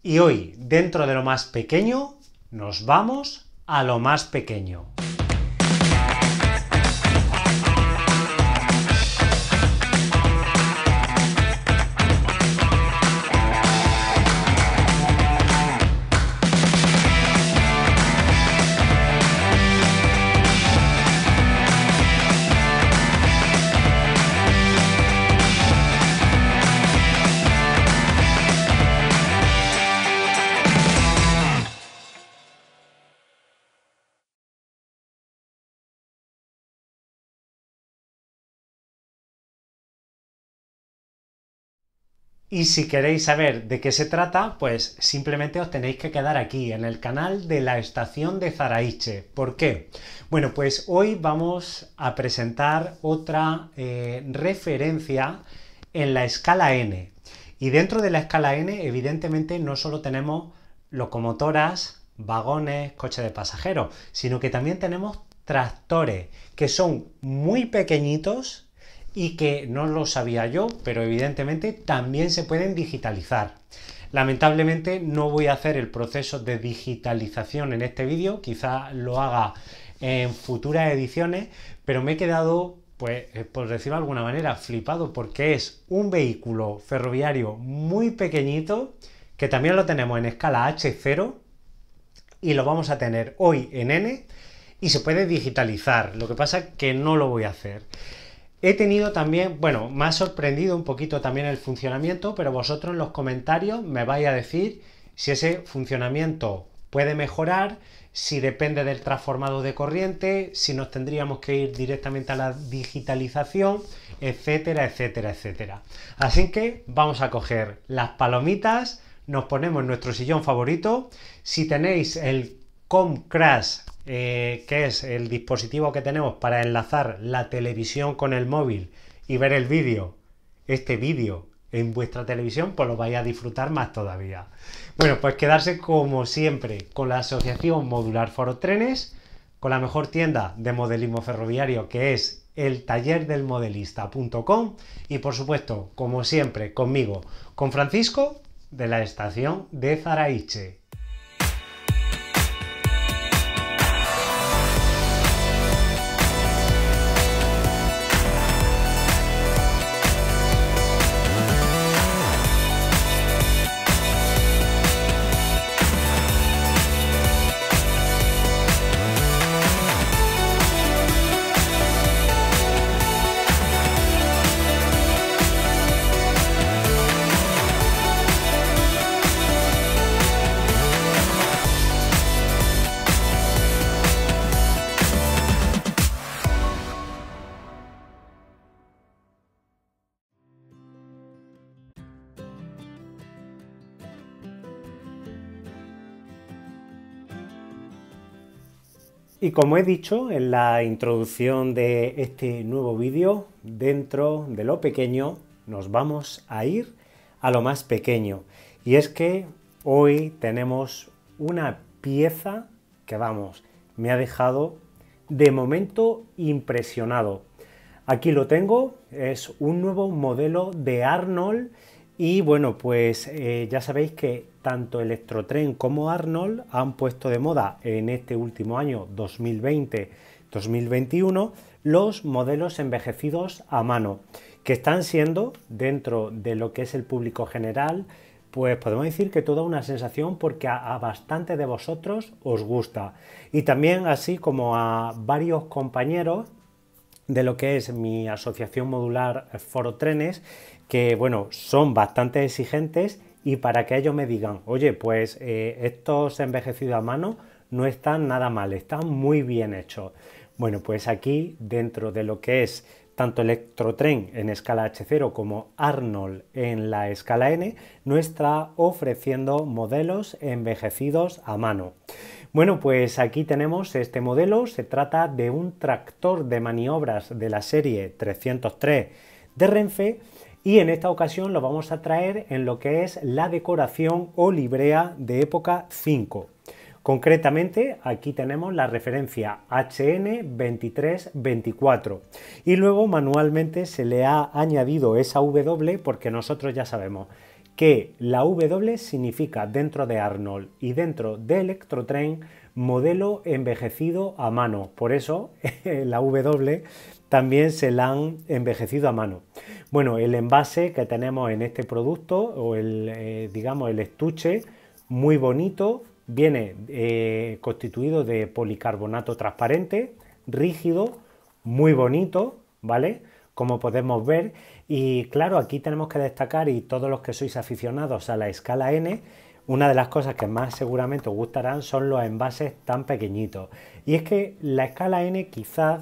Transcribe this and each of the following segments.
Y hoy, dentro de lo más pequeño, nos vamos a lo más pequeño. Y si queréis saber de qué se trata, pues simplemente os tenéis que quedar aquí, en el canal de la estación de Zaraiche. ¿Por qué? Bueno, pues hoy vamos a presentar otra referencia en la escala N. Y dentro de la escala N, evidentemente, no solo tenemos locomotoras, vagones, coches de pasajeros, sino que también tenemos tractores, que son muy pequeñitos y que no lo sabía yo, pero evidentemente también se pueden digitalizar. Lamentablemente no voy a hacer el proceso de digitalización en este vídeo, quizá lo haga en futuras ediciones, pero me he quedado, pues, por decirlo de alguna manera, flipado, porque es un vehículo ferroviario muy pequeñito, que también lo tenemos en escala H0, y lo vamos a tener hoy en N, y se puede digitalizar. Lo que pasa es que no lo voy a hacer. He tenido también, bueno, me ha sorprendido un poquito también el funcionamiento, pero vosotros en los comentarios me vais a decir si ese funcionamiento puede mejorar, si depende del transformado de corriente, si nos tendríamos que ir directamente a la digitalización, etcétera, etcétera, etcétera. Así que vamos a coger las palomitas, nos ponemos nuestro sillón favorito. Si tenéis el Comcrash, que es el dispositivo que tenemos para enlazar la televisión con el móvil y ver el vídeo, este vídeo en vuestra televisión, pues lo vais a disfrutar más todavía. Bueno, pues quedarse como siempre con la Asociación Modular Forotrenes, con la mejor tienda de modelismo ferroviario, que es el tallerdelmodelista.com, y por supuesto, como siempre, conmigo, con Francisco, de la estación de Zaraiche. Y como he dicho en la introducción de este nuevo vídeo, dentro de lo pequeño nos vamos a ir a lo más pequeño. Y es que hoy tenemos una pieza que, vamos, me ha dejado de momento impresionado. Aquí lo tengo, es un nuevo modelo de Arnold. Y bueno, pues ya sabéis que tanto Electrotren como Arnold han puesto de moda en este último año 2020-2021 los modelos envejecidos a mano, que están siendo, dentro de lo que es el público general, pues podemos decir que toda una sensación, porque a bastante de vosotros os gusta. Y también, así como a varios compañeros de lo que es mi asociación modular Forotrenes, que bueno, son bastante exigentes, y para que ellos me digan, oye, pues estos envejecidos a mano no están nada mal, están muy bien hechos. Bueno, pues aquí, dentro de lo que es tanto Electrotren en escala H0 como Arnold en la escala N, nos está ofreciendo modelos envejecidos a mano. Bueno, pues aquí tenemos este modelo. Se trata de un tractor de maniobras de la serie 303 de Renfe, y en esta ocasión lo vamos a traer en lo que es la decoración o librea de época 5. Concretamente, aquí tenemos la referencia HN2324, y luego manualmente se le ha añadido esa W, porque nosotros ya sabemos que la W significa dentro de Arnold y dentro de Electrotrain modelo envejecido a mano. Por eso la W también se la han envejecido a mano. Bueno, el envase que tenemos en este producto, o digamos el estuche, muy bonito, viene constituido de policarbonato transparente, rígido, muy bonito, ¿vale? Como podemos ver, y claro, aquí tenemos que destacar, y todos los que sois aficionados a la escala N, una de las cosas que más seguramente os gustarán son los envases tan pequeñitos. Y es que la escala N quizás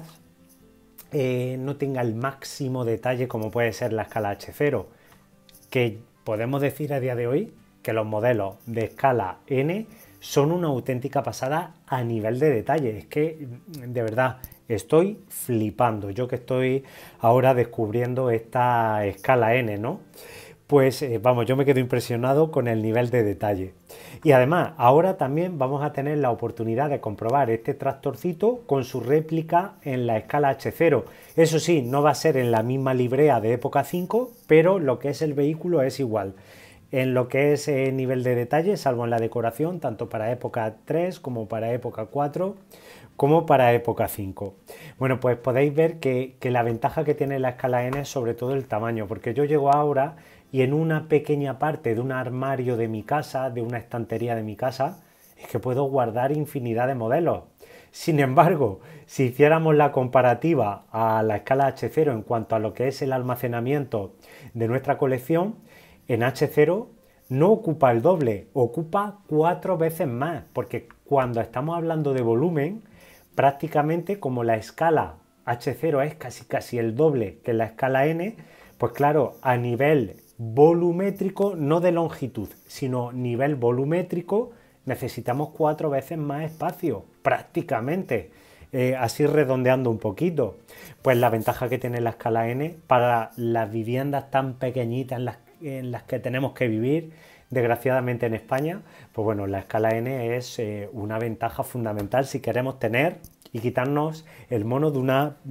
no tenga el máximo detalle como puede ser la escala H0, que podemos decir a día de hoy que los modelos de escala N son una auténtica pasada a nivel de detalle. Es que, de verdad, estoy flipando. Yo que estoy ahora descubriendo esta escala N, ¿no? Pues vamos, yo me quedo impresionado con el nivel de detalle. Y además, ahora también vamos a tener la oportunidad de comprobar este tractorcito con su réplica en la escala H0. Eso sí, no va a ser en la misma librea de época 5, pero lo que es el vehículo es igual. En lo que es nivel de detalle, salvo en la decoración, tanto para época 3 como para época 4, como para época 5. Bueno, pues podéis ver que la ventaja que tiene la escala N es sobre todo el tamaño, porque yo llego ahora y en una pequeña parte de un armario de mi casa, de una estantería de mi casa, es que puedo guardar infinidad de modelos. Sin embargo, si hiciéramos la comparativa a la escala H0 en cuanto a lo que es el almacenamiento de nuestra colección, en H0 no ocupa el doble, ocupa 4 veces más, porque cuando estamos hablando de volumen, prácticamente como la escala H0 es casi el doble que la escala N, pues claro, a nivel volumétrico, no de longitud, sino nivel volumétrico, necesitamos 4 veces más espacio, prácticamente. Así redondeando un poquito, pues la ventaja que tiene la escala N para las viviendas tan pequeñitas en las que tenemos que vivir, desgraciadamente en España, pues bueno, la escala N es una ventaja fundamental si queremos tener y quitarnos el mono de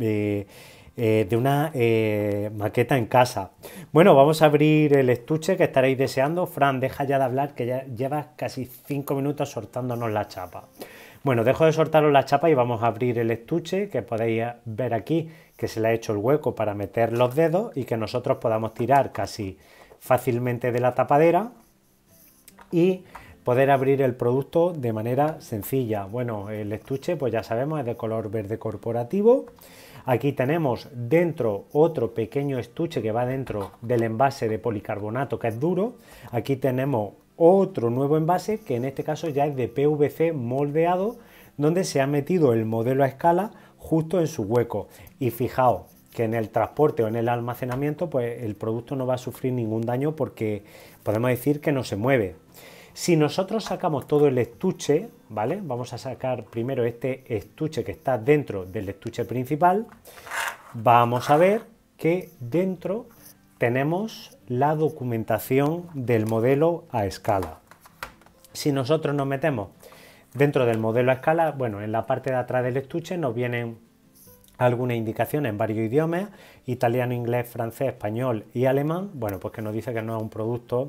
una maqueta en casa. Bueno, vamos a abrir el estuche que estaréis deseando. Fran, deja ya de hablar, que ya llevas casi 5 minutos soltándonos la chapa. Bueno, dejo de soltaros la chapa y vamos a abrir el estuche, que podéis ver aquí que se le ha hecho el hueco para meter los dedos y que nosotros podamos tirar casi fácilmente de la tapadera y poder abrir el producto de manera sencilla. Bueno, el estuche, pues ya sabemos, es de color verde corporativo. Aquí tenemos dentro otro pequeño estuche que va dentro del envase de policarbonato, que es duro. Aquí tenemos otro nuevo envase que en este caso ya es de PVC moldeado, donde se ha metido el modelo a escala justo en su hueco. Y fijaos que en el transporte o en el almacenamiento pues el producto no va a sufrir ningún daño porque podemos decir que no se mueve. Si nosotros sacamos todo el estuche, ¿vale? Vamos a sacar primero este estuche que está dentro del estuche principal. Vamos a ver que dentro tenemos la documentación del modelo a escala. Si nosotros nos metemos dentro del modelo a escala, bueno, en la parte de atrás del estuche nos vienen algunas indicaciones en varios idiomas, italiano, inglés, francés, español y alemán. Bueno, pues que nos dice que no es un producto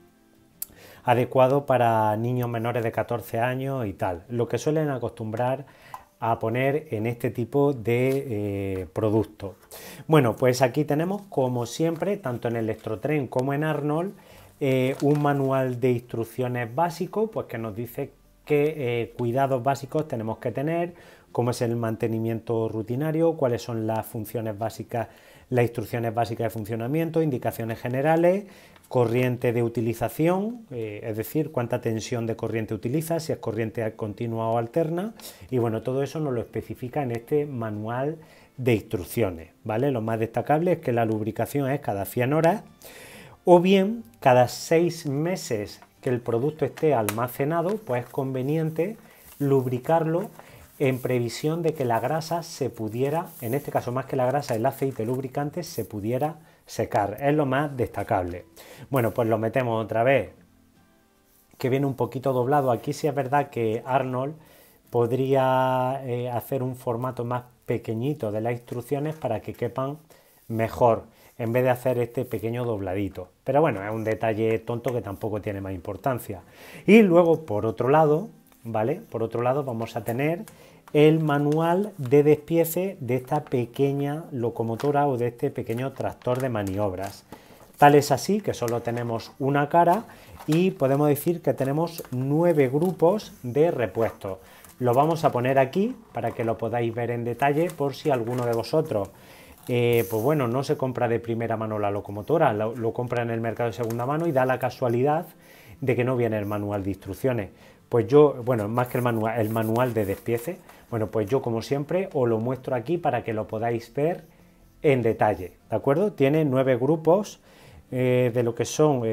adecuado para niños menores de 14 años y tal, lo que suelen acostumbrar a poner en este tipo de productos. Bueno, pues aquí tenemos, como siempre, tanto en Electrotrain como en Arnold, un manual de instrucciones básico, pues que nos dice qué cuidados básicos tenemos que tener, cómo es el mantenimiento rutinario, cuáles son las funciones básicas, las instrucciones básicas de funcionamiento, indicaciones generales, corriente de utilización, es decir, cuánta tensión de corriente utiliza, si es corriente continua o alterna, y bueno, todo eso nos lo especifica en este manual de instrucciones, ¿vale? Lo más destacable es que la lubricación es cada 100 horas o bien cada 6 meses que el producto esté almacenado, pues es conveniente lubricarlo en previsión de que la grasa se pudiera, en este caso más que la grasa, el aceite lubricante se pudiera secar, es lo más destacable. Bueno, pues lo metemos otra vez, que viene un poquito doblado. Aquí sí es verdad que Arnold podría hacer un formato más pequeñito de las instrucciones para que quepan mejor en vez de hacer este pequeño dobladito. Pero bueno, es un detalle tonto que tampoco tiene más importancia. Y luego, por otro lado, ¿vale? Por otro lado vamos a tener el manual de despiece de esta pequeña locomotora o de este pequeño tractor de maniobras. Tal es así que solo tenemos una cara y podemos decir que tenemos 9 grupos de repuestos. Lo vamos a poner aquí para que lo podáis ver en detalle por si alguno de vosotros pues bueno, no se compra de primera mano la locomotora, lo compra en el mercado de segunda mano y da la casualidad de que no viene el manual de instrucciones. Pues yo, bueno, más que el manual de despiece, bueno, pues yo como siempre os lo muestro aquí para que lo podáis ver en detalle, ¿de acuerdo? Tiene 9 grupos de lo que son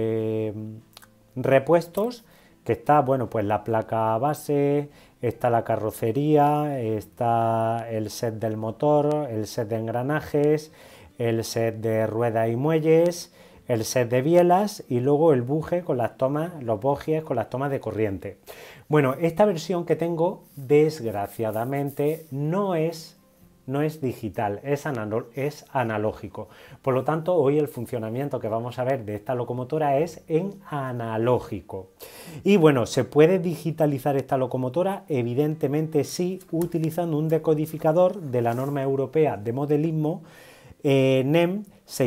repuestos, que está, bueno, pues la placa base, está la carrocería, está el set del motor, el set de engranajes, el set de ruedas y muelles, el set de bielas y luego el buje con las tomas, los bogies con las tomas de corriente. Bueno, esta versión que tengo, desgraciadamente, no es digital, es analógico. Por lo tanto, hoy el funcionamiento que vamos a ver de esta locomotora es en analógico. Y bueno, ¿se puede digitalizar esta locomotora? Evidentemente sí, utilizando un decodificador de la norma europea de modelismo NEM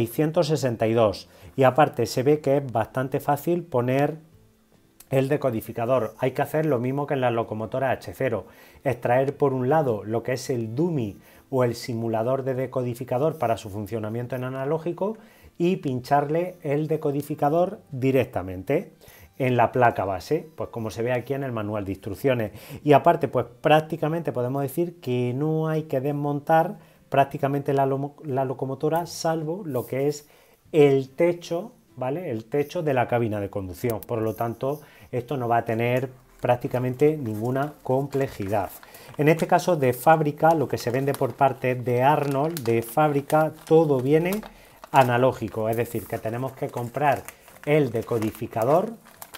662. Y aparte se ve que es bastante fácil poner el decodificador. Hay que hacer lo mismo que en las locomotoras H0, extraer por un lado lo que es el dummy o el simulador de decodificador para su funcionamiento en analógico y pincharle el decodificador directamente en la placa base, pues como se ve aquí en el manual de instrucciones. Y aparte, pues prácticamente podemos decir que no hay que desmontar prácticamente la locomotora, salvo lo que es el techo, ¿vale? El techo de la cabina de conducción. Por lo tanto, esto no va a tener prácticamente ninguna complejidad. En este caso de fábrica, lo que se vende por parte de Arnold, de fábrica, todo viene analógico, es decir, que tenemos que comprar el decodificador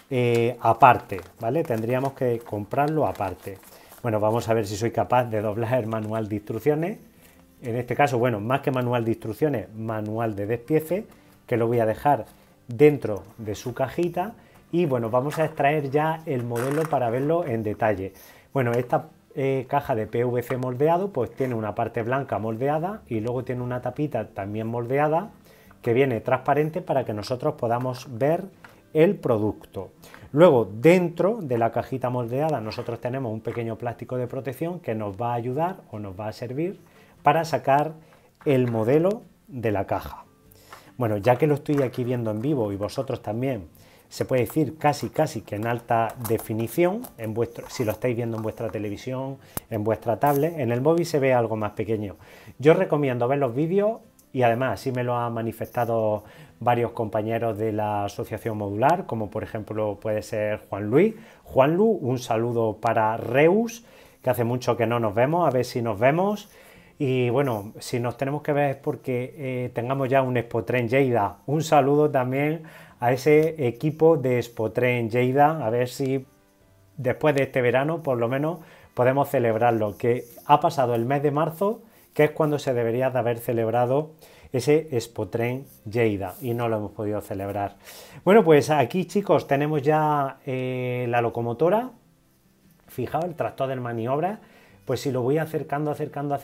aparte, ¿vale? Tendríamos que comprarlo aparte. Bueno, vamos a ver si soy capaz de doblar el manual de instrucciones. En este caso, bueno, más que manual de instrucciones, manual de despiece, que lo voy a dejar dentro de su cajita. Y bueno, vamos a extraer ya el modelo para verlo en detalle. Bueno, esta caja de PVC moldeado pues tiene una parte blanca moldeada y luego tiene una tapita también moldeada que viene transparente para que nosotros podamos ver el producto. Luego, dentro de la cajita moldeada nosotros tenemos un pequeño plástico de protección que nos va a ayudar o nos va a servir para sacar el modelo de la caja. Bueno, ya que lo estoy aquí viendo en vivo y vosotros también, se puede decir casi que en alta definición, si lo estáis viendo en vuestra televisión, en vuestra tablet, en el móvil se ve algo más pequeño. Yo recomiendo ver los vídeos y además así me lo han manifestado varios compañeros de la Asociación Modular, como por ejemplo puede ser Juan Luis. Juanlu, un saludo para Reus, que hace mucho que no nos vemos, a ver si nos vemos. Y bueno, si nos tenemos que ver es porque tengamos ya un Expotren Lleida. Un saludo también a ese equipo de Expotren Lleida, a ver si después de este verano por lo menos podemos celebrarlo, que ha pasado el mes de marzo, que es cuando se debería de haber celebrado ese Expotren Lleida y no lo hemos podido celebrar. Bueno, pues aquí chicos tenemos ya la locomotora, fijaos el tractor de maniobra. Pues si lo voy acercando,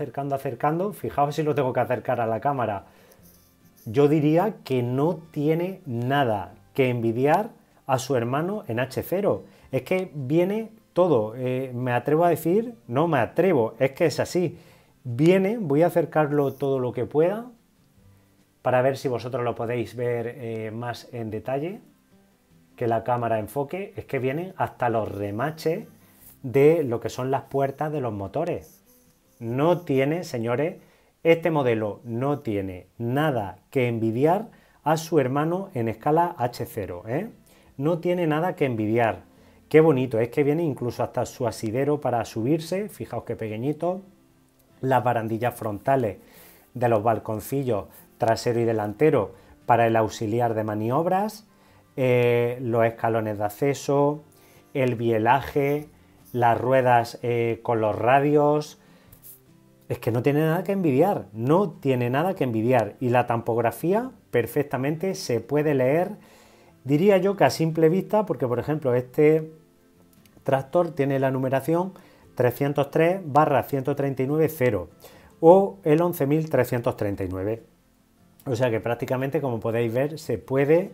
fijaos si lo tengo que acercar a la cámara. Yo diría que no tiene nada que envidiar a su hermano en H0. Es que viene todo. Me atrevo a decir, no me atrevo, es que es así. Viene, voy a acercarlo todo lo que pueda para ver si vosotros lo podéis ver más en detalle, que la cámara enfoque. Es que vienen hasta los remaches de lo que son las puertas de los motores. No tiene, señores, este modelo no tiene nada que envidiar a su hermano en escala H0, ¿eh? No tiene nada que envidiar. Qué bonito, es que viene incluso hasta su asidero para subirse, fijaos qué pequeñito, las barandillas frontales de los balconcillos trasero y delantero para el auxiliar de maniobras, los escalones de acceso, el bielaje, las ruedas con los radios. Es que no tiene nada que envidiar, no tiene nada que envidiar. Y la tampografía, perfectamente, se puede leer, diría yo que a simple vista, porque por ejemplo este tractor tiene la numeración 303/139-0 o el 11.339. O sea que prácticamente, como podéis ver, se puede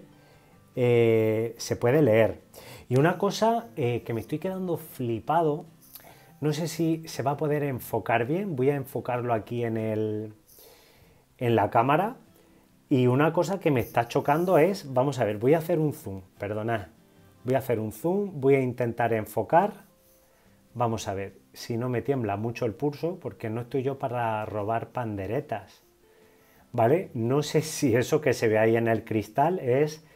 leer. Y una cosa que me estoy quedando flipado, no sé si se va a poder enfocar bien, voy a enfocarlo aquí en la cámara. Y una cosa que me está chocando es, vamos a ver, voy a hacer un zoom, perdonad, voy a hacer un zoom, voy a intentar enfocar, vamos a ver, si no me tiembla mucho el pulso, porque no estoy yo para robar panderetas, ¿vale? No sé si eso que se ve ahí en el cristal es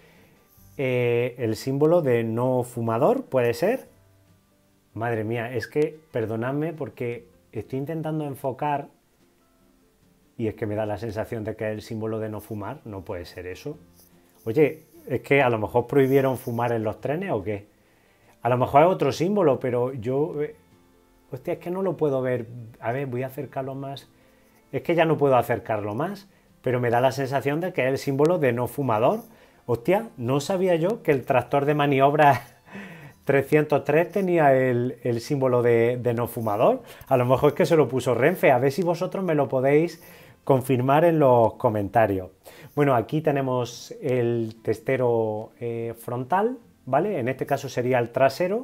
el símbolo de no fumador, ¿puede ser? Madre mía, es que perdonadme porque estoy intentando enfocar y es que me da la sensación de que es el símbolo de no fumar, no puede ser eso. Oye, es que a lo mejor prohibieron fumar en los trenes o qué. A lo mejor es otro símbolo, pero yo... hostia, es que no lo puedo ver. A ver, voy a acercarlo más. Es que ya no puedo acercarlo más, pero me da la sensación de que es el símbolo de no fumador. Hostia, no sabía yo que el tractor de maniobra 303 tenía el símbolo de no fumador. A lo mejor es que se lo puso Renfe. A ver si vosotros me lo podéis confirmar en los comentarios. Bueno, aquí tenemos el testero frontal, ¿vale? En este caso sería el trasero,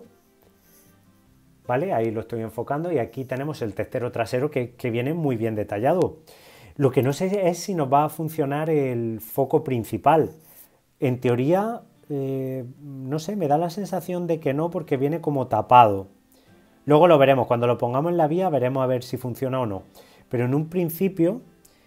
¿vale? Ahí lo estoy enfocando y aquí tenemos el testero trasero que viene muy bien detallado. Lo que no sé es si nos va a funcionar el foco principal. En teoría, no sé, me da la sensación de que no porque viene como tapado. Luego lo veremos, cuando lo pongamos en la vía veremos a ver si funciona o no. Pero en un principio...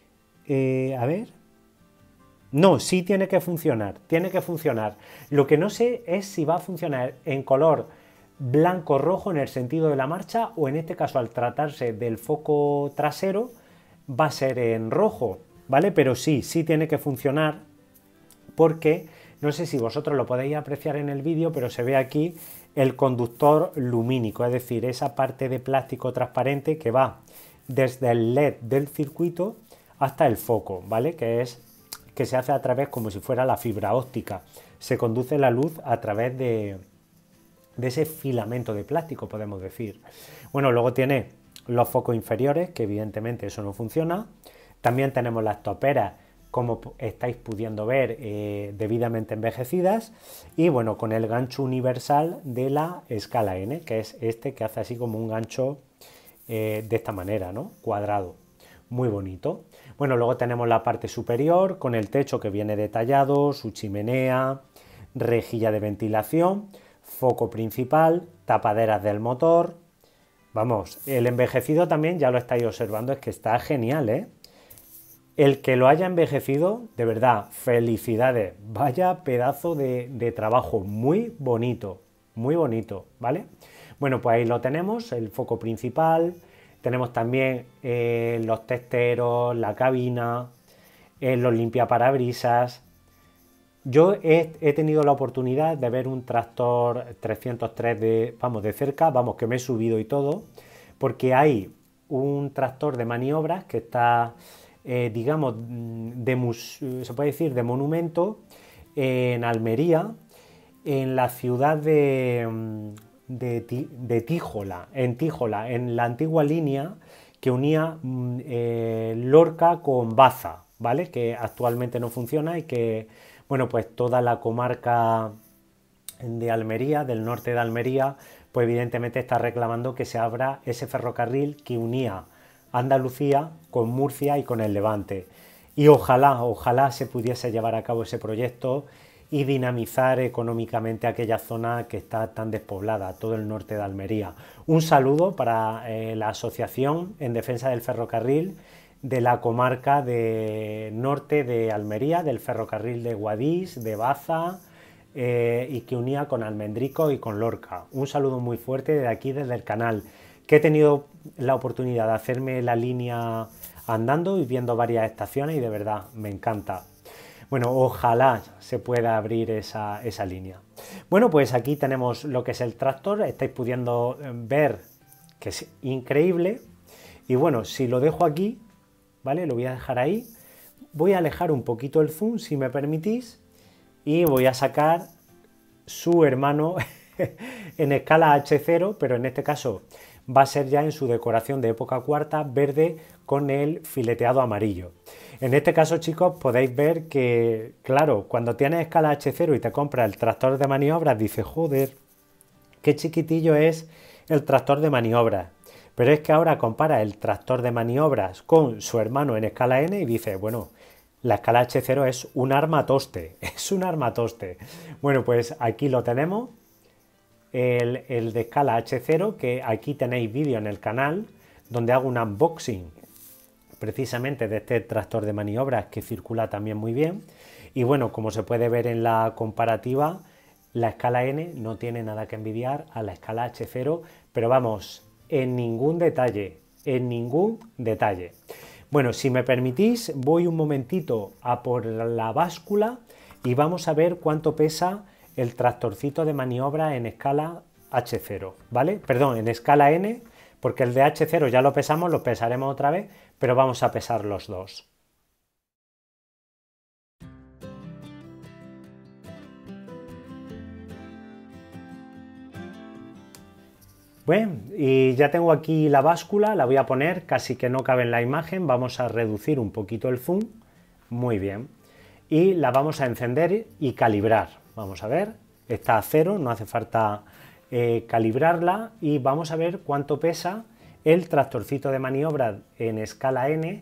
a ver. No, sí tiene que funcionar, tiene que funcionar. Lo que no sé es si va a funcionar en color blanco-rojo en el sentido de la marcha o en este caso al tratarse del foco trasero va a ser en rojo, ¿vale? Pero sí tiene que funcionar porque no sé si vosotros lo podéis apreciar en el vídeo, pero se ve aquí el conductor lumínico, es decir, esa parte de plástico transparente que va desde el LED del circuito hasta el foco, ¿vale? Que se hace a través como si fuera la fibra óptica. Se conduce la luz a través de ese filamento de plástico, podemos decir. Bueno, luego tiene los focos inferiores, que evidentemente eso no funciona. También tenemos las toperas, como estáis pudiendo ver, debidamente envejecidas. Y bueno, con el gancho universal de la escala N, que es este que hace así como un gancho de esta manera, ¿no? Cuadrado. Muy bonito. Bueno, luego tenemos la parte superior con el techo que viene detallado, su chimenea, rejilla de ventilación, foco principal, tapaderas del motor. Vamos, el envejecido también, ya lo estáis observando, es que está genial, ¿eh? El que lo haya envejecido, de verdad, felicidades. Vaya pedazo de trabajo, muy bonito, ¿vale? Bueno, pues ahí lo tenemos, el foco principal. Tenemos también los testeros, la cabina, los limpiaparabrisas. Yo he tenido la oportunidad de ver un tractor 303 de cerca, vamos, que me he subido y todo, porque hay un tractor de maniobras que está, digamos, se puede decir de monumento en Almería, en la ciudad de Tíjola, en la antigua línea que unía Lorca con Baza, ¿vale? Que actualmente no funciona y que, bueno, pues toda la comarca de Almería, del norte de Almería, pues evidentemente está reclamando que se abra ese ferrocarril que unía Andalucía con Murcia y con el Levante. Y ojalá se pudiese llevar a cabo ese proyecto y dinamizar económicamente aquella zona que está tan despoblada, todo el norte de Almería. Un saludo para la Asociación en Defensa del Ferrocarril de la comarca de norte de Almería, del ferrocarril de Guadix, de Baza y que unía con Almendrico y con Lorca. Un saludo muy fuerte de aquí, desde el canal, que he tenido la oportunidad de hacerme la línea andando y viendo varias estaciones y de verdad me encanta. Bueno, ojalá se pueda abrir esa línea. Bueno, pues aquí tenemos lo que es el tractor, estáis pudiendo ver que es increíble. Y bueno, si lo dejo aquí, ¿vale? Lo voy a dejar ahí, Voy a alejar un poquito el zoom, si me permitís, y voy a sacar su hermano en escala H0, pero en este caso va a ser ya en su decoración de época cuarta, verde con el fileteado amarillo. En este caso, chicos, podéis ver que, claro, cuando tienes escala H0 y te compras el tractor de maniobras, dices, joder, qué chiquitillo es el tractor de maniobras. Pero es que ahora compara el tractor de maniobras con su hermano en escala N y dice, bueno, la escala H0 es un armatoste, es un armatoste. Bueno, pues aquí lo tenemos, el de escala H0, que aquí tenéis vídeo en el canal, donde hago un unboxing precisamente de este tractor de maniobras que circula también muy bien. Y bueno, como se puede ver en la comparativa, la escala N no tiene nada que envidiar a la escala H0, pero vamos, en ningún detalle, en ningún detalle. Bueno, si me permitís, voy un momentito a por la báscula y vamos a ver cuánto pesa el tractorcito de maniobra en escala H0, ¿vale? Perdón, en escala N, porque el de H0 ya lo pesamos, lo pesaremos otra vez, pero vamos a pesar los dos. Bueno, y ya tengo aquí la báscula, la voy a poner, casi que no cabe en la imagen, vamos a reducir un poquito el zoom, muy bien, y la vamos a encender y calibrar, vamos a ver, está a 0, no hace falta calibrarla, y vamos a ver cuánto pesa el tractorcito de maniobra en escala N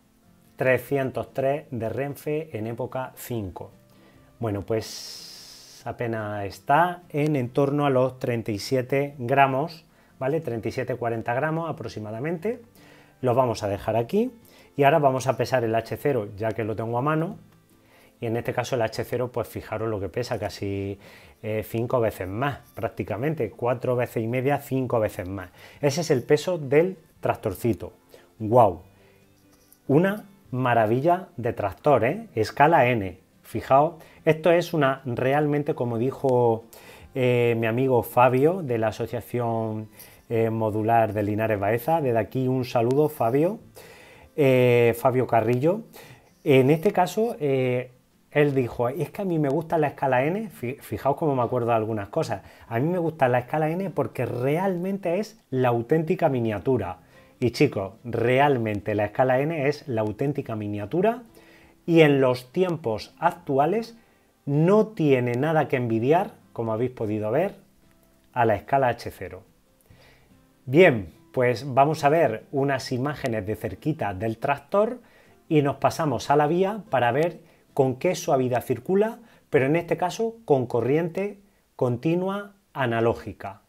303 de Renfe en época 5. Bueno, pues apenas está en torno a los 37 gramos, ¿vale? 37-40 gramos aproximadamente. Lo vamos a dejar aquí y ahora vamos a pesar el H0 ya que lo tengo a mano, y en este caso el H0, pues fijaros lo que pesa, casi 5 veces más prácticamente, 4 veces y media, 5 veces más. Ese es el peso del tractorcito. ¡Wow! Una maravilla de tractor, ¿eh? Escala N. Fijaos, esto es una realmente, como dijo mi amigo Fabio de la Asociación Modular de Linares Baeza, desde aquí un saludo, Fabio, Fabio Carrillo. En este caso, él dijo, es que a mí me gusta la escala N, fijaos cómo me acuerdo de algunas cosas, a mí me gusta la escala N porque realmente es la auténtica miniatura. Y chicos, realmente la escala N es la auténtica miniatura y en los tiempos actuales no tiene nada que envidiar, como habéis podido ver, a la escala H0. Bien, pues vamos a ver unas imágenes de cerquita del tractor y nos pasamos a la vía para ver con qué suavidad circula, pero en este caso con corriente continua analógica.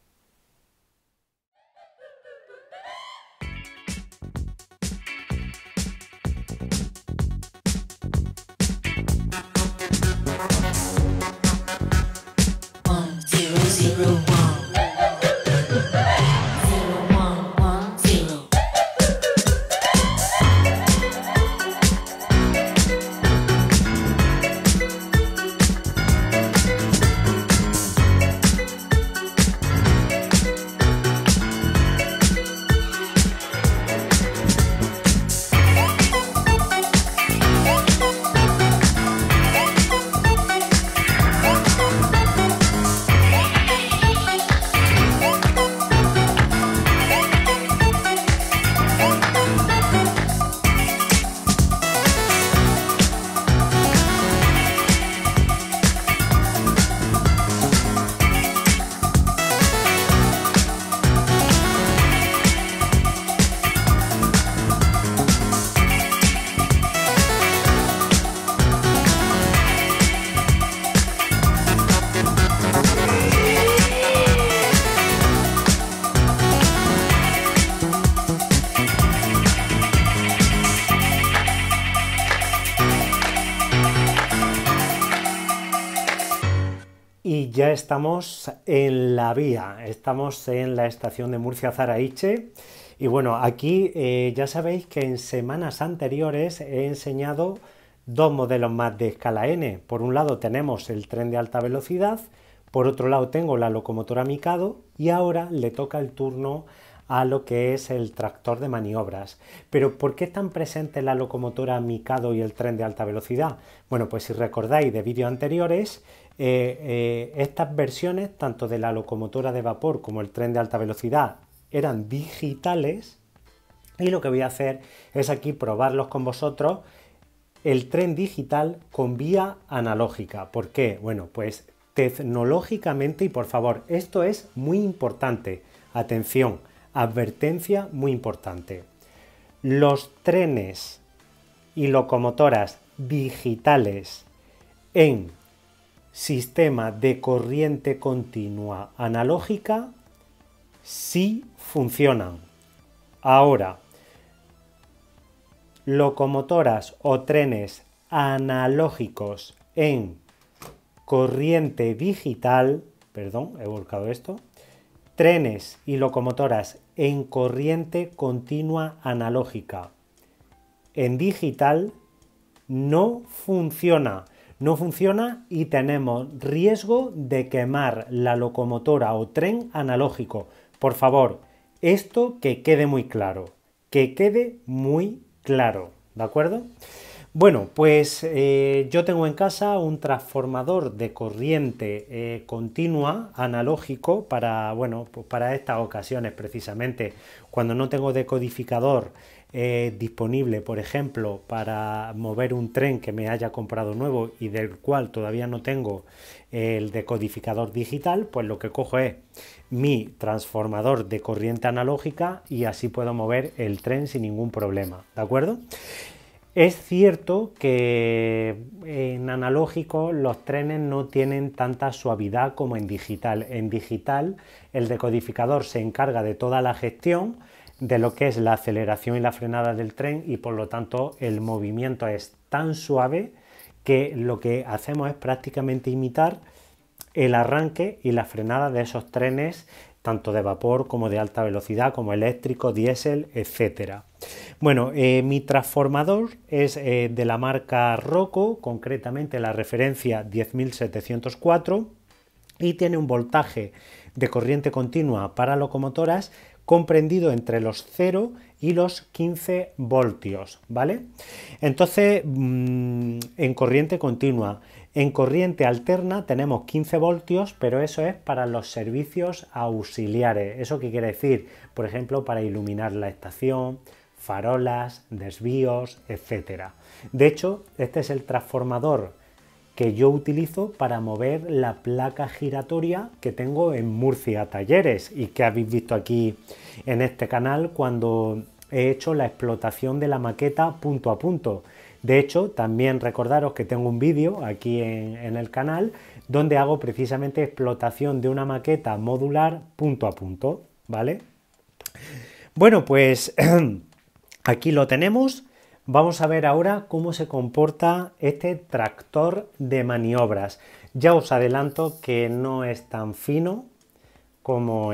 Y ya estamos en la vía, estamos en la estación de Murcia-Zaraiche y bueno, aquí ya sabéis que en semanas anteriores he enseñado dos modelos más de escala N. Por un lado tenemos el tren de alta velocidad, por otro lado tengo la locomotora Mikado y ahora le toca el turno a lo que es el tractor de maniobras. Pero ¿por qué están presentes la locomotora Mikado y el tren de alta velocidad? Bueno, pues si recordáis de vídeos anteriores, estas versiones, tanto de la locomotora de vapor como el tren de alta velocidad, eran digitales, y lo que voy a hacer es aquí probarlos con vosotros el tren digital con vía analógica. ¿Por qué? Bueno, pues tecnológicamente, y por favor, esto es muy importante, atención, advertencia muy importante. Los trenes y locomotoras digitales en sistema de corriente continua analógica sí funcionan. Ahora, locomotoras o trenes analógicos en corriente digital, perdón, he volcado esto, trenes y locomotoras en corriente continua analógica en digital no funciona. No funciona y tenemos riesgo de quemar la locomotora o tren analógico. Por favor, esto que quede muy claro. Que quede muy claro. ¿De acuerdo? Bueno, pues yo tengo en casa un transformador de corriente continua analógico para, bueno, pues para estas ocasiones precisamente, cuando no tengo decodificador disponible, por ejemplo, para mover un tren que me haya comprado nuevo y del cual todavía no tengo el decodificador digital, pues lo que cojo es mi transformador de corriente analógica y así puedo mover el tren sin ningún problema, ¿de acuerdo? Es cierto que en analógico los trenes no tienen tanta suavidad como en digital. En digital el decodificador se encarga de toda la gestión de lo que es la aceleración y la frenada del tren y por lo tanto el movimiento es tan suave que lo que hacemos es prácticamente imitar el arranque y la frenada de esos trenes tanto de vapor como de alta velocidad, como eléctrico, diésel, etcétera. Bueno, mi transformador es de la marca Rocco, concretamente la referencia 10704 y tiene un voltaje de corriente continua para locomotoras comprendido entre los 0 y los 15 voltios, ¿vale? Entonces, en corriente continua. En corriente alterna tenemos 15 voltios, pero eso es para los servicios auxiliares. ¿Eso qué quiere decir? Por ejemplo, para iluminar la estación, farolas, desvíos, etc. De hecho, este es el transformador que yo utilizo para mover la placa giratoria que tengo en Murcia Talleres y que habéis visto aquí en este canal cuando he hecho la explotación de la maqueta punto a punto. De hecho, también recordaros que tengo un vídeo aquí en el canal donde hago precisamente explotación de una maqueta modular punto a punto, ¿vale? Bueno, pues aquí lo tenemos. Vamos a ver ahora cómo se comporta este tractor de maniobras. Ya os adelanto que no es tan fino como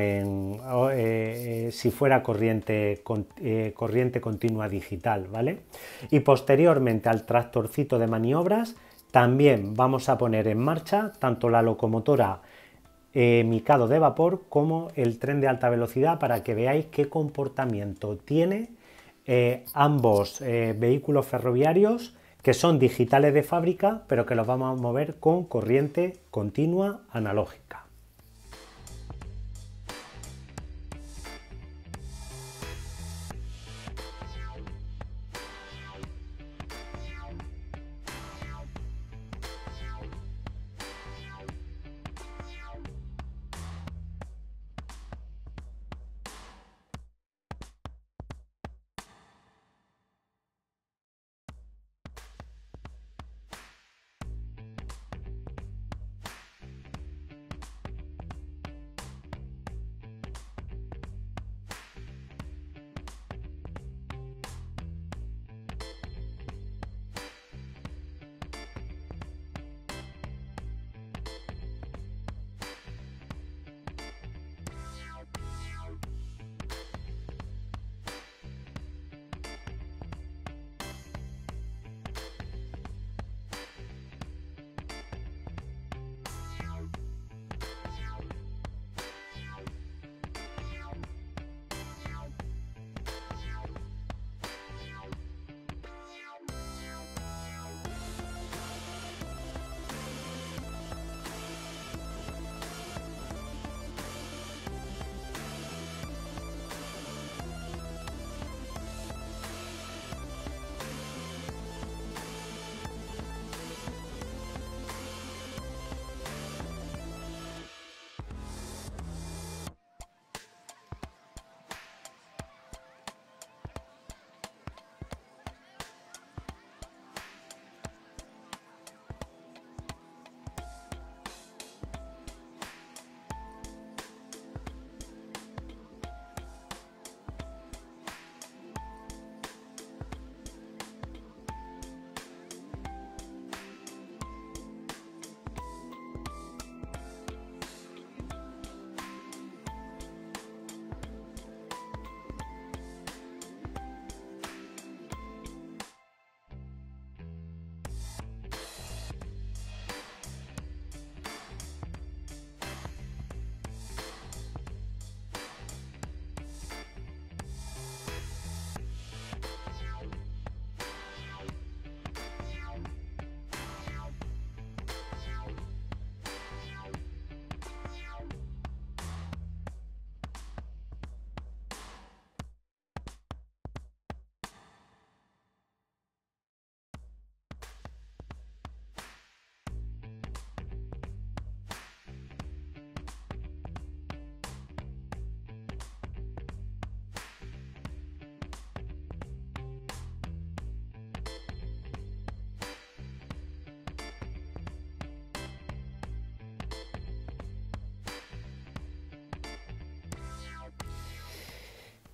si fuera corriente continua digital, ¿vale? Y posteriormente al tractorcito de maniobras también vamos a poner en marcha tanto la locomotora Mikado de vapor como el tren de alta velocidad para que veáis qué comportamiento tiene ambos vehículos ferroviarios que son digitales de fábrica pero que los vamos a mover con corriente continua analógica.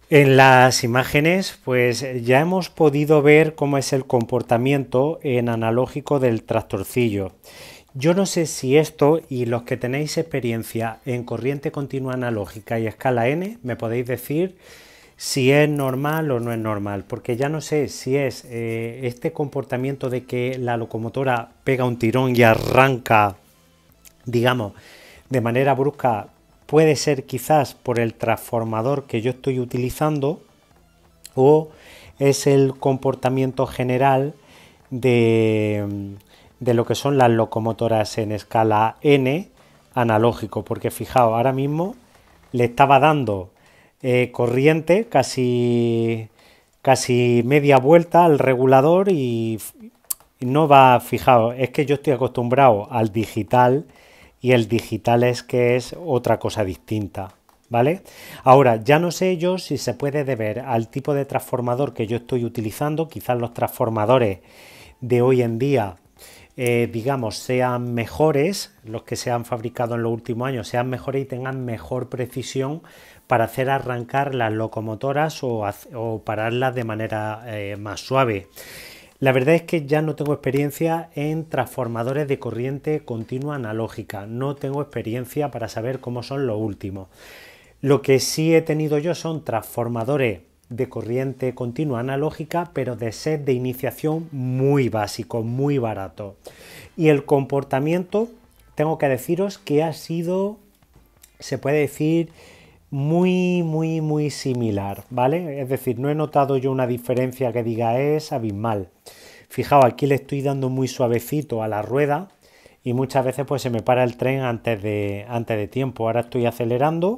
En las imágenes, pues ya hemos podido ver cómo es el comportamiento en analógico del tractorcillo. Yo no sé si esto, y los que tenéis experiencia en corriente continua analógica y escala N, me podéis decir si es normal o no es normal, porque ya no sé si es este comportamiento de que la locomotora pega un tirón y arranca, digamos, de manera brusca, puede ser quizás por el transformador que yo estoy utilizando, o es el comportamiento general de lo que son las locomotoras en escala N analógico, porque fijaos, ahora mismo le estaba dando corriente casi media vuelta al regulador y no va, fijaos, es que yo estoy acostumbrado al digital y el digital es que es otra cosa distinta, ¿vale? Ahora, ya no sé yo si se puede deber al tipo de transformador que yo estoy utilizando, quizás los transformadores de hoy en día, digamos, sean mejores, los que se han fabricado en los últimos años sean mejores y tengan mejor precisión para hacer arrancar las locomotoras o pararlas de manera más suave. La verdad es que ya no tengo experiencia en transformadores de corriente continua analógica, no tengo experiencia para saber cómo son los últimos. Lo que sí he tenido yo son transformadores de corriente continua analógica, pero de set de iniciación muy básico, muy barato. Y el comportamiento, tengo que deciros que ha sido, se puede decir, muy similar, ¿vale? Es decir, no he notado yo una diferencia que diga es abismal. Fijaos, aquí le estoy dando muy suavecito a la rueda y muchas veces pues se me para el tren antes de tiempo. Ahora estoy acelerando,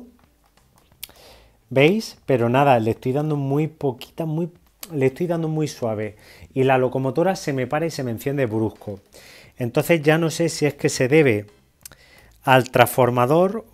¿veis? Pero nada, le estoy dando muy poquita, le estoy dando muy suave y la locomotora se me para y se me enciende brusco. Entonces ya no sé si es que se debe al transformador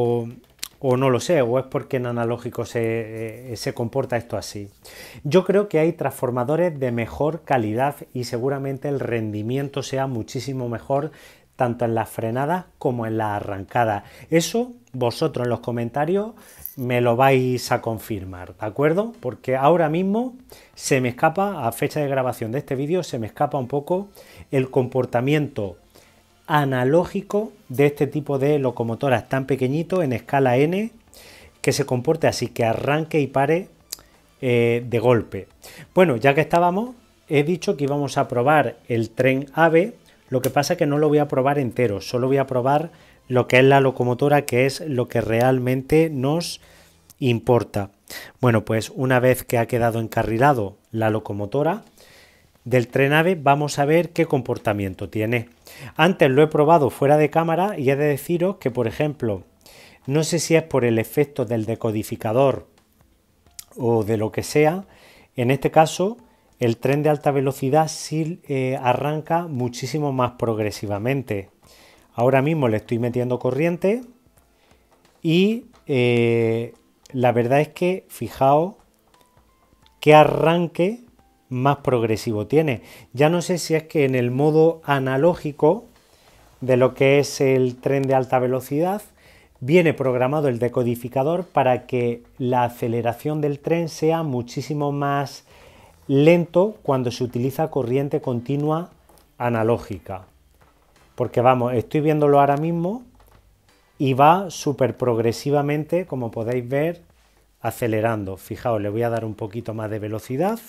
o no lo sé, o es porque en analógico se comporta esto así. Yo creo que hay transformadores de mejor calidad y seguramente el rendimiento sea muchísimo mejor tanto en las frenadas como en las arrancadas. Eso vosotros en los comentarios me lo vais a confirmar, ¿de acuerdo? Porque ahora mismo se me escapa, a fecha de grabación de este vídeo, se me escapa un poco el comportamiento analógico de este tipo de locomotoras tan pequeñito en escala N que se comporte así, que arranque y pare de golpe. Bueno, ya que estábamos, he dicho que íbamos a probar el tren AVE, lo que pasa es que no lo voy a probar entero, solo voy a probar lo que es la locomotora, que es lo que realmente nos importa. Bueno, pues una vez que ha quedado encarrilado la locomotora del tren AVE, vamos a ver qué comportamiento tiene. Antes lo he probado fuera de cámara y he de deciros que, por ejemplo, no sé si es por el efecto del decodificador o de lo que sea, en este caso el tren de alta velocidad sí arranca muchísimo más progresivamente. Ahora mismo le estoy metiendo corriente y la verdad es que fijaos qué arranque más progresivo tiene. Ya no sé si es que en el modo analógico de lo que es el tren de alta velocidad viene programado el decodificador para que la aceleración del tren sea muchísimo más lento cuando se utiliza corriente continua analógica. Porque vamos, estoy viéndolo ahora mismo y va súper progresivamente, como podéis ver, acelerando. Fijaos, le voy a dar un poquito más de velocidad.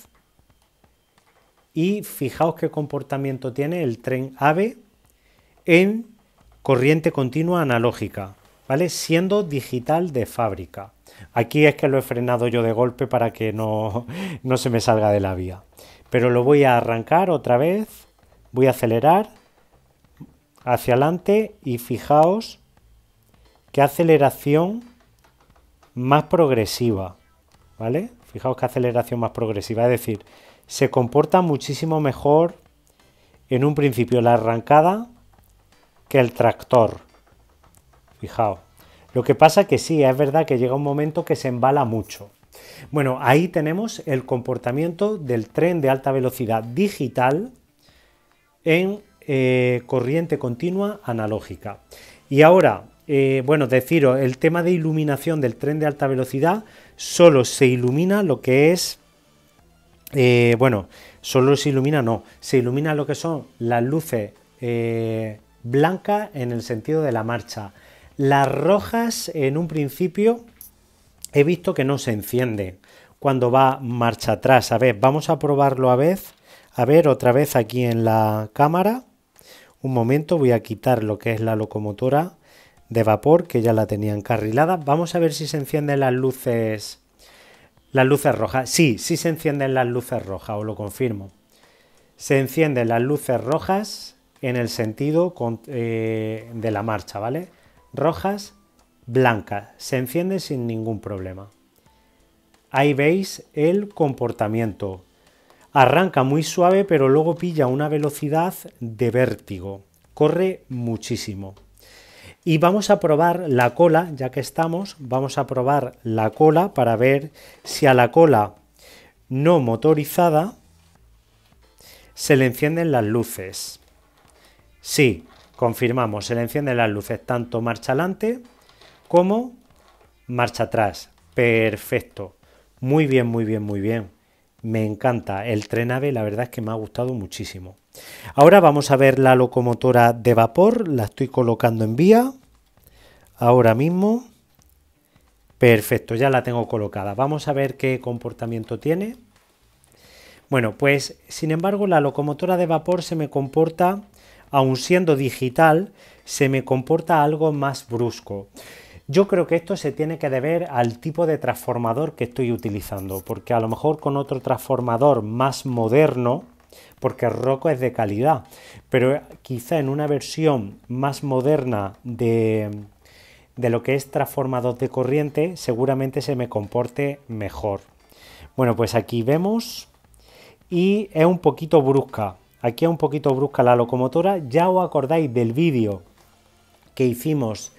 Y fijaos qué comportamiento tiene el tren AVE en corriente continua analógica, ¿vale? Siendo digital de fábrica. Aquí es que lo he frenado yo de golpe para que no se me salga de la vía. Pero lo voy a arrancar otra vez, voy a acelerar hacia adelante y fijaos qué aceleración más progresiva, ¿vale? Fijaos qué aceleración más progresiva, es decir, se comporta muchísimo mejor en un principio la arrancada que el tractor. Fijaos. Lo que pasa que sí, es verdad que llega un momento que se embala mucho. Bueno, ahí tenemos el comportamiento del tren de alta velocidad digital en corriente continua analógica. Y ahora, bueno, deciros, el tema de iluminación del tren de alta velocidad solo se ilumina lo que es, bueno, solo se ilumina, no, se ilumina lo que son las luces blancas en el sentido de la marcha. Las rojas en un principio he visto que no se encienden cuando va marcha atrás. A ver, vamos a probarlo a ver otra vez aquí en la cámara. Un momento, voy a quitar lo que es la locomotora de vapor, que ya la tenía encarrilada. Vamos a ver si se encienden las luces rojas. Sí, sí se encienden las luces rojas, os lo confirmo. Se encienden las luces rojas en el sentido de la marcha, ¿vale? Rojas, blancas. Se enciende sin ningún problema. Ahí veis el comportamiento. Arranca muy suave, pero luego pilla una velocidad de vértigo. Corre muchísimo. Y vamos a probar la cola, ya que estamos, vamos a probar la cola para ver si a la cola no motorizada se le encienden las luces. Sí, confirmamos, se le encienden las luces tanto marcha adelante como marcha atrás. Perfecto. Muy bien, muy bien, muy bien. Me encanta. El tren AVE, la verdad es que me ha gustado muchísimo. Ahora vamos a ver la locomotora de vapor. La estoy colocando en vía. Ahora mismo. Perfecto, ya la tengo colocada. Vamos a ver qué comportamiento tiene. Bueno, pues sin embargo la locomotora de vapor se me comporta, aun siendo digital, se me comporta algo más brusco. Yo creo que esto se tiene que deber al tipo de transformador que estoy utilizando, porque a lo mejor con otro transformador más moderno, porque el Rocco es de calidad, pero quizá en una versión más moderna de lo que es transformador de corriente, seguramente se me comporte mejor. Bueno, pues aquí vemos y es un poquito brusca. Aquí es un poquito brusca la locomotora. Ya os acordáis del vídeo que hicimos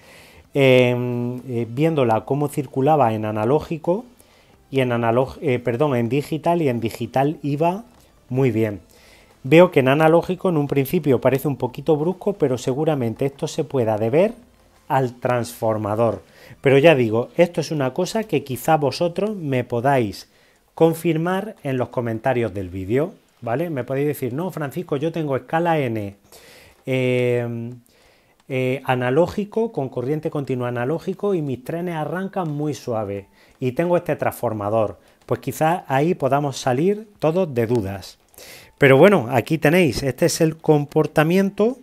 viéndola cómo circulaba en analógico y en digital, y en digital iba muy bien. Veo que en analógico en un principio parece un poquito brusco, pero seguramente esto se pueda deber al transformador. Pero ya digo, esto es una cosa que quizá vosotros me podáis confirmar en los comentarios del vídeo, ¿vale? Me podéis decir, no, Francisco, yo tengo escala N, analógico, con corriente continua analógico, y mis trenes arrancan muy suave y tengo este transformador. Pues quizás ahí podamos salir todos de dudas. Pero bueno, aquí tenéis, este es el comportamiento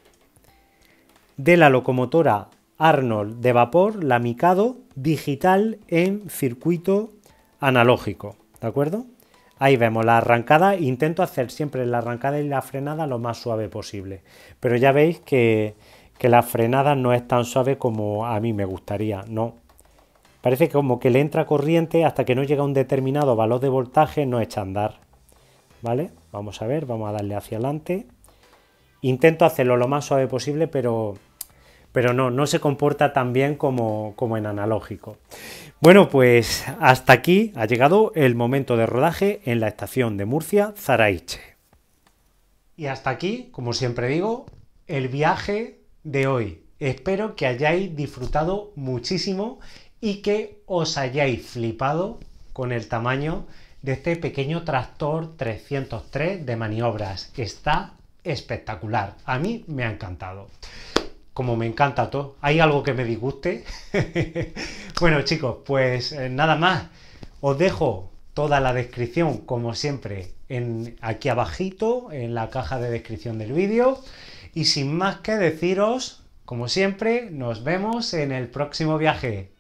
de la locomotora Arnold de vapor, la Mikado, digital en circuito analógico, ¿de acuerdo? Ahí vemos la arrancada. Intento hacer siempre la arrancada y la frenada lo más suave posible, pero ya veis que la frenada no es tan suave como a mí me gustaría, no. Parece como que le entra corriente hasta que no llega a un determinado valor de voltaje, no echa a andar, ¿vale? Vamos a ver, vamos a darle hacia adelante. Intento hacerlo lo más suave posible, pero no se comporta tan bien como en analógico. Bueno, pues hasta aquí ha llegado el momento de rodaje en la estación de Murcia, Zaraiche. Y hasta aquí, como siempre digo, el viaje de hoy. Espero que hayáis disfrutado muchísimo y que os hayáis flipado con el tamaño de este pequeño tractor 303 de maniobras. Está espectacular. A mí me ha encantado. Como me encanta todo. ¿Hay algo que me disguste? Bueno, chicos, pues nada más. Os dejo toda la descripción, como siempre, aquí abajito, en la caja de descripción del vídeo. Y sin más que deciros, como siempre, nos vemos en el próximo viaje.